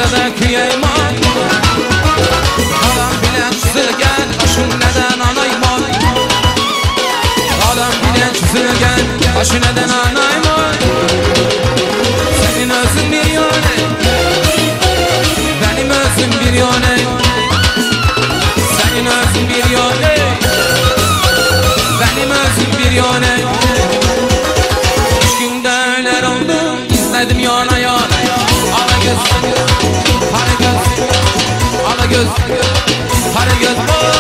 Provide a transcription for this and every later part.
da kıyayman. Adam bilen çizilgen aşın neden anayman. Adam bilen çizilgen aşın neden anayman. Senin özün bir yöne, benim özüm bir yöne. Senin özün bir yöne, benim özüm bir yöne. Üç günde öler oldum, izledim yana yana. Ala göz, para göz, ala göz, para göz.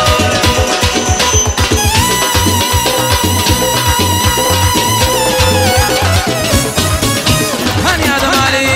Hani adam Ali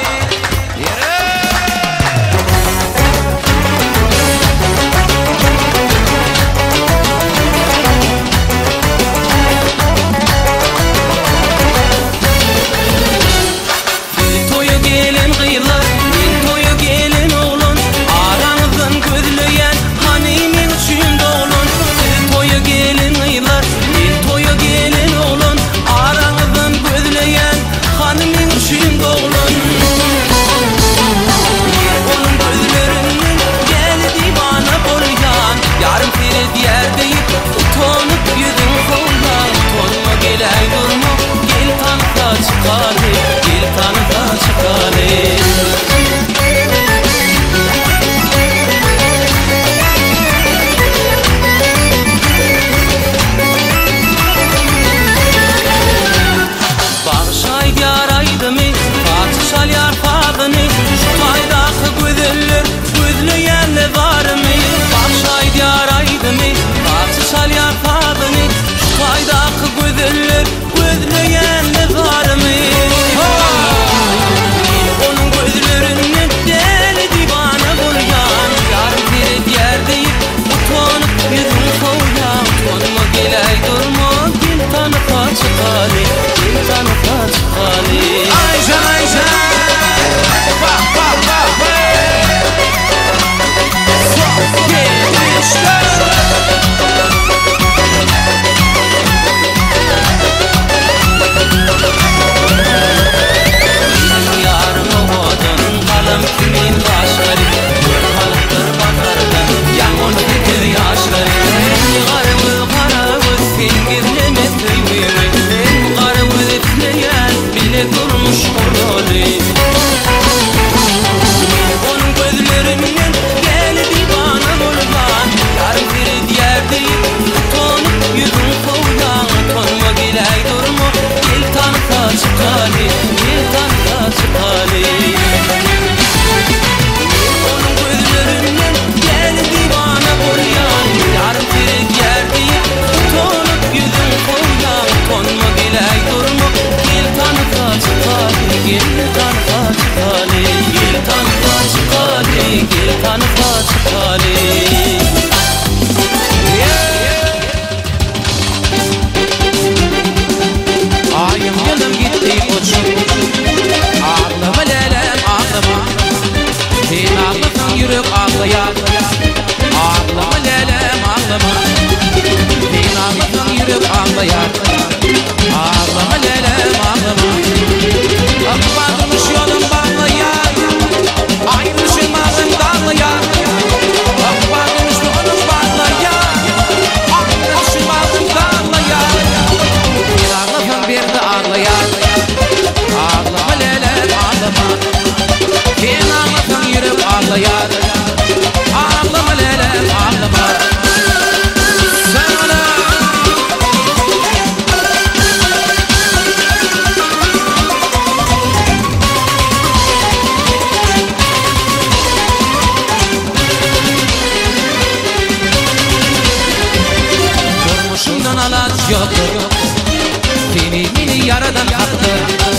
Beni yaradan hakkı,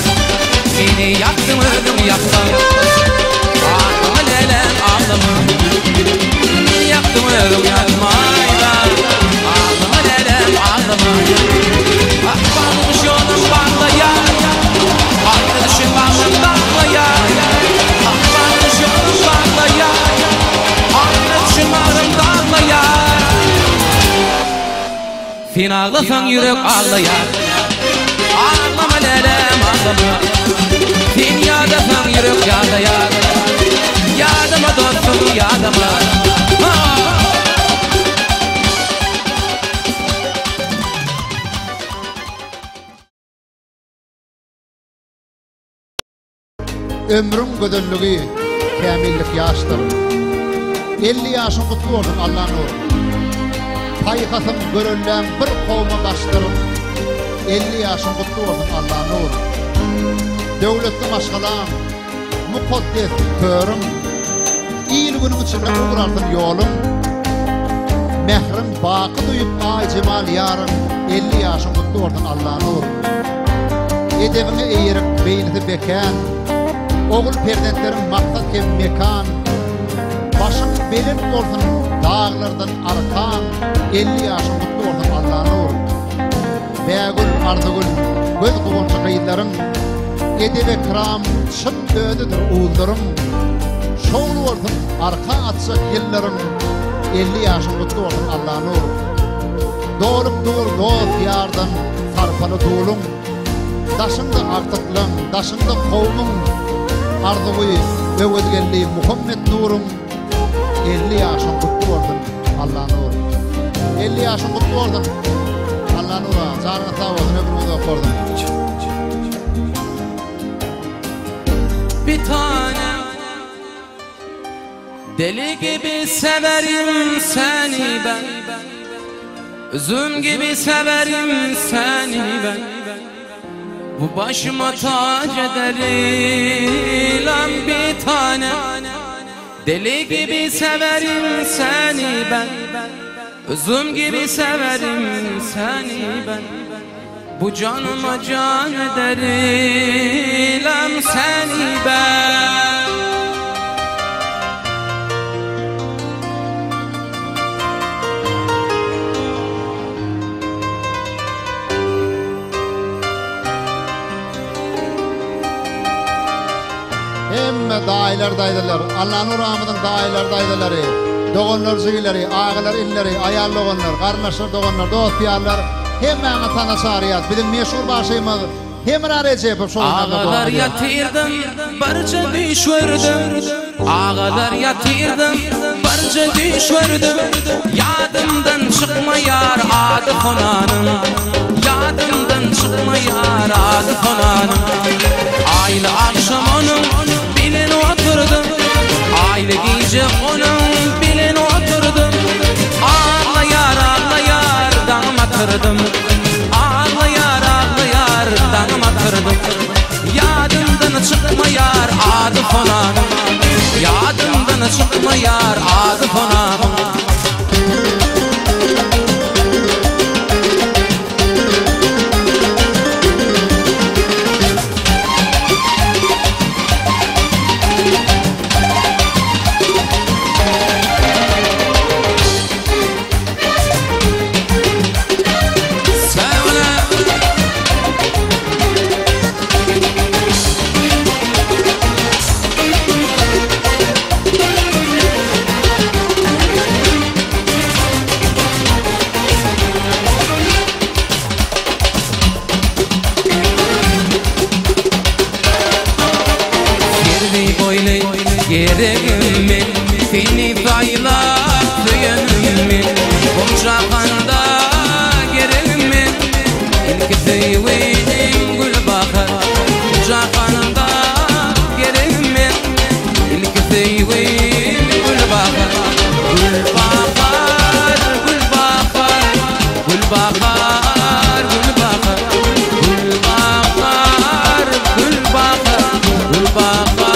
beni yaktım öldüm yaktım. Ağlama lelem ağlama, beni yaktım öldüm yaktım. Ağlama lelem ağlama. Bağlamış yolum bağla ya, arkadaşım bağlı bağla ya. Bağlamış yolum bağla ya, arkadaşım bağlı bağla ya. Finaldasan yürek ağlayar. Ağlama lelem ağlama, dünyadasan yürek ağlayar. ömrüm gödüllüğü kamillik yaştır. 50 yaşın kutlu olsun Allah'ın uğru. Paykatım görülen bir kovma baştırım. 50 yaşın kutlu olsun Allah'ın uğru. Devletli maşgalan, mukaddes körüm. İyil günün içinde uğrardın yolum. Mehrim bakı duyup ay cemal yarın. 50 yaşın kutlu olsun Allah'ın uğru. Edebini eğirip beyniti beken, oğul perdetlerin maksat kem mekan, başın belin olsun dağlardan arkan. 50 yaşın kutlu olsun Allah'ın uğru. Beğül, ardıgül, göz kuvuncu kıyılarım, edebe kram, çın ödüdür uğullarım. Şoğlu olsun arka atsak yıllarım. 50 yaşın kutlu olsun Allah'ın uğru. Doğrup dur dost yardan sarpalı tuğlum. Daşında artıklığın, daşında kovmun, ardıgı ve özgelliği Muhammed nurum. 50 yaşın kutlu olsun Allah'ın uğru. 50 yaşın kutlu olsun Allah'ın uğru. Canına sağ olsun, ömrümüzü okurdum. Bir tane deli gibi severim seni ben, üzüm gibi severim seni ben. Bu başıma tac ederim bir tane. Deli gibi severim seni ben, üzüm gibi severim seni ben. Bu canıma can ederim seni ben. Hemme dayılardaydılar, Allah'ın uğramıdın dayılardaydıları, doğanlar züyleri, ağalar illeri, ayarlı oğanlar, karnaşlar doğanlar, dost diyarlar, hemme tana çağırıyat. Bizim meşhur başımız Hemra Recep'im soğunlarda Ağalar yatırdım, barca düşürdüm. Ağalar yatırdım, barca düşürdüm. Yadımdan çıkmayar adı konanım. Yadımdan çıkmayar adı konanım. Aylı akşam onun bilin oturdum. Aylı gece onun bilin oturdum. Ağlayar ağlayar dağıma tırdım. Ağlayar ağlayar dağıma tırdım. Yadımdan çıkmayar adı konanım. Yadımdan çıkmayar adı konanım. Gereğimin seni paylar tüyenimin Konçakanda gereğimin İlk tüyvenin gül bakar Konçakanda gereğimin İlk tüyvenin gül bakar Gül bakar, gül bakar Gül bakar, gül bakar Gül bakar, gül bakar Gül bakar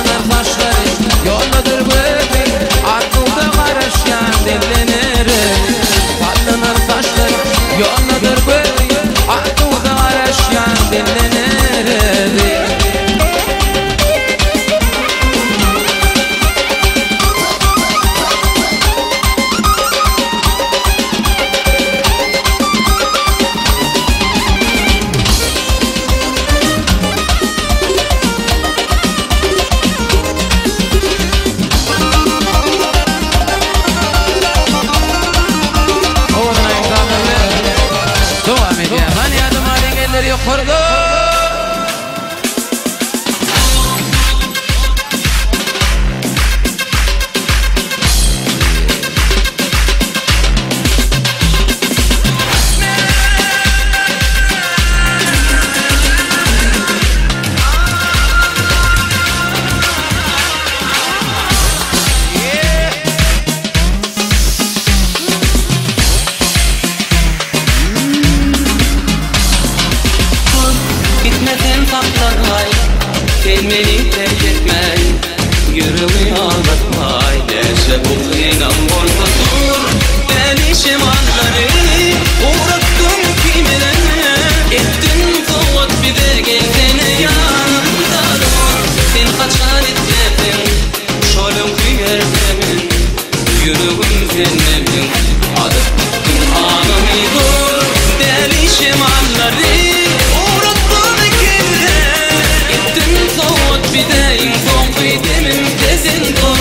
Yolladır bu evi, akılda karışan dillenirim kurdu. Gitmeden saklanmay, gelmeni terk etmey, yüreğimi aldatmay. Neşe bu inan olsa dur, ben işim anları uğrattım kimine. Ettin soğut bir de gelsene yanımda dur. Sen kaçan etmedin, şolum kıyar senin, yüreğim senin. Adıp bittin anımı dur, ben işim anları bideyim son kıydemim tezin dur.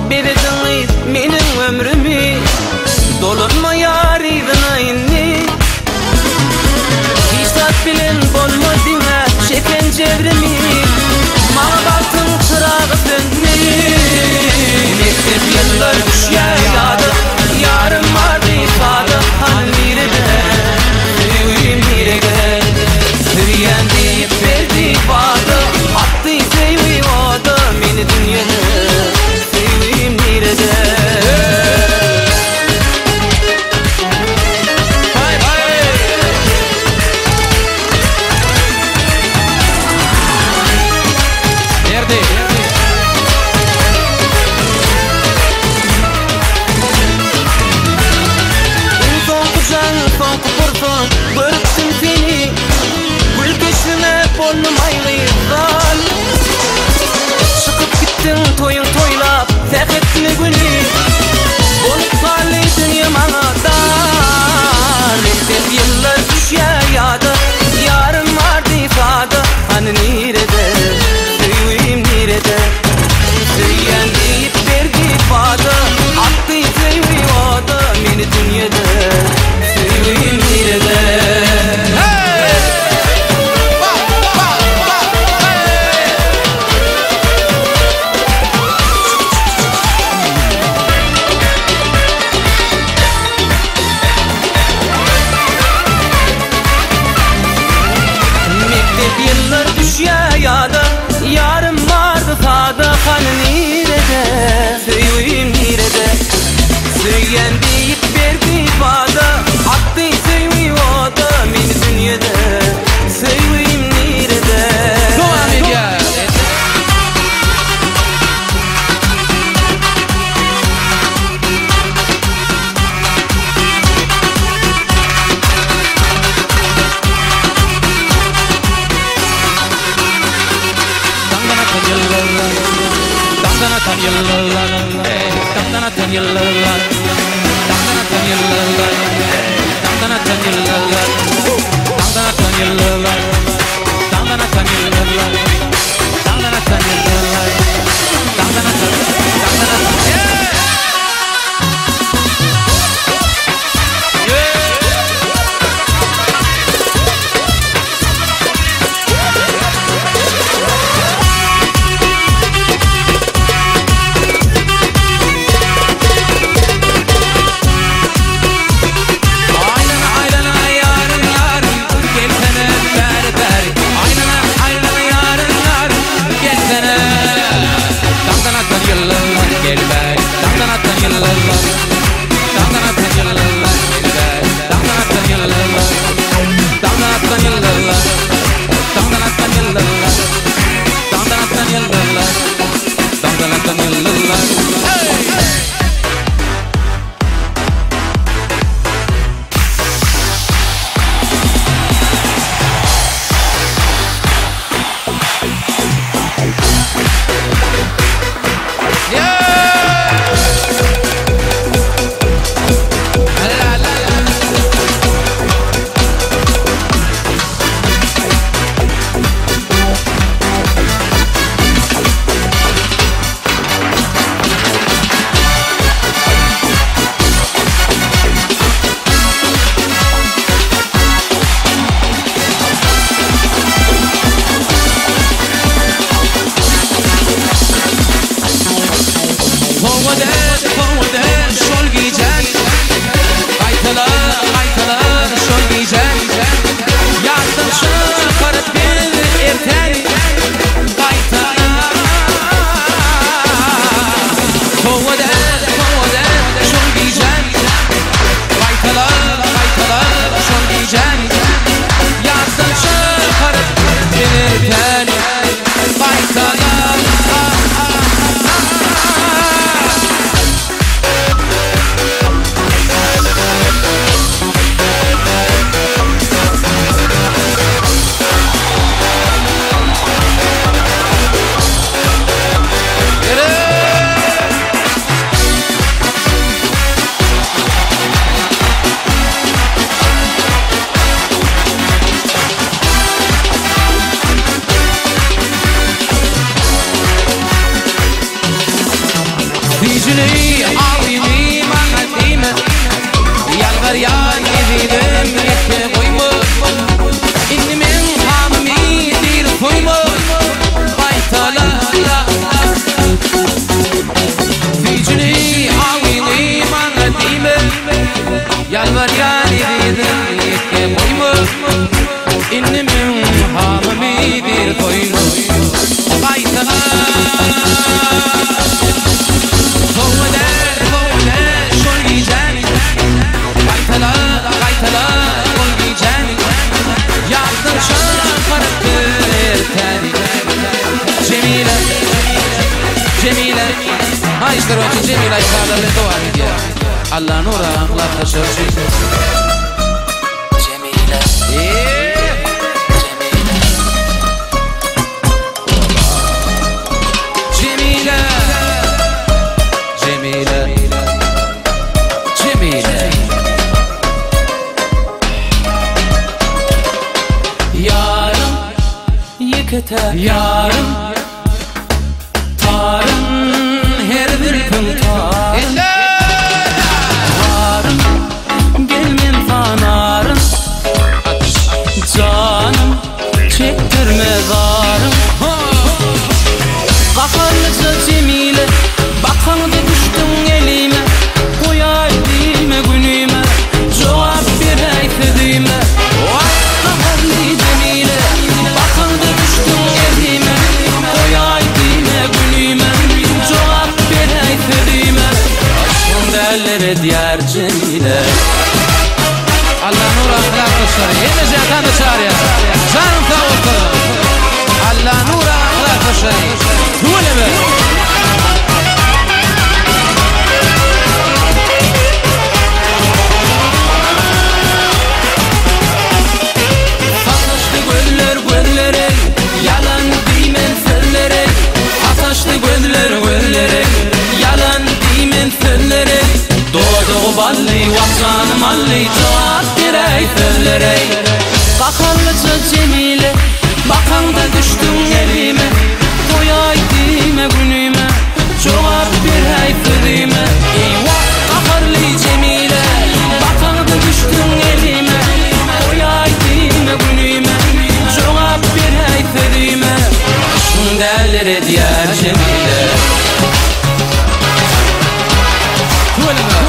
Beledin menin ömrümü dolunma yarıydın inni Hisat bilen bolmadın ha şeken cevrimi Mağ baktın çırağı dönni Mektep yıllar düşya yadı Yarım vardı ifade han birede Sevim birede Süriyen deyip verdi vadı Attı sevim vadı Meni dünyada Sevim birede Toyun toylap Feketini günü Bolup kalli dünya bana dar Mektep yıllar düşya yadı Yarım vardı ifade Hani nerede Sevim nerede Söyleyen deyip verdi ifade Attı sevim vadı Meni dünyada Sevim nerede Yarım vardı fada hani nerede Sevim nerede Söyleyen deyip verdi fada Attı sevim oda Meni dünyada Sevim nerede Vicini avimi manatime Yalvar yar yedim yetke koyma İnnimin hamimi dir koyma Baytala Vicini avimi manatime Yalvar yar yedim yetke koyma İnnimin hamimi dir koyma Baytala Cemile Ha işte o Cemile ayşarlarla dua ediyor Allah nura aklatla şarşı Cemile Cemile Cemile Cemile Yarım yıkıta yarım Tarım her bir pıntarım Varım gelmen fanarım Canım çektirme varım Kakarlıca Cemile Bakanda düştün elime Koyay dilme günüme Cevap bir aytedime Kakarlı Cemile Bakanda düştün elime Koyay dilme günüme Cevap bir aytedime Aşkın derlere diyar Cemile Allah nur akhlaq dışarı Yine zaten dışarı ya Canım tavukta Allah nur akhlaq dışarı Böyle mi? Ataşlı göller göllere Yalan deymen söllere Ataşlı göller göllere Yalan deymen söllere Doğdu balli vatanım alli Cevap birey söllere Bakanlıca Cemile Bakanda düştün elime Koyay dime günüme Cevap birey söyleme Eyvah bakarlı Cemile Bakanda düştün elime Koyay dime günüme Cevap birey söyleme Aşkın derlere diyar Cemile Böyle mi?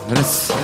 Neresi?